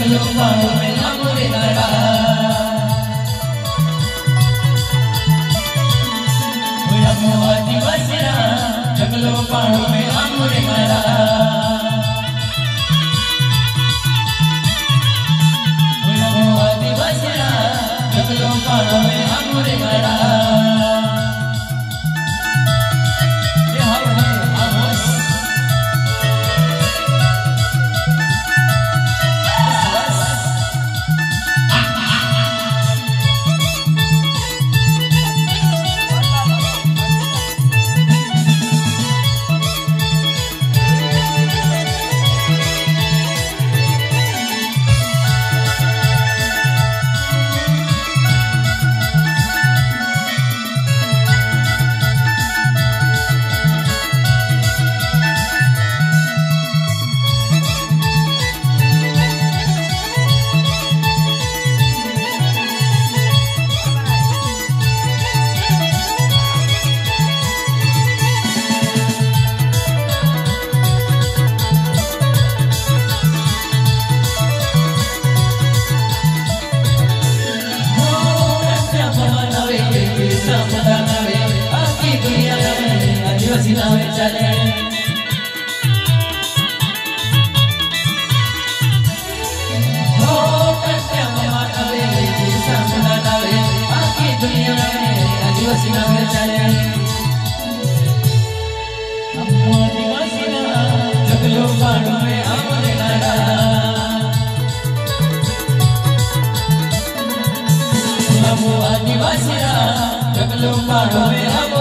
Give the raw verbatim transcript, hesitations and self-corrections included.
जगलो पाड़ो में आमरे नारा आदिवासीरा जगलो पाड़ो में आमरे नारा आदिवासीरा जगलो पाड़ो में आमरे नारा आदिवासी नावे चले हो कट्या मामा नावे सामना नावे आखी दुनिया में आदिवासी नावे चले हम आदिवासी ना जगलो पाड़ो में आमरे नारा हम आदिवासी ना जगलो पाड़ो में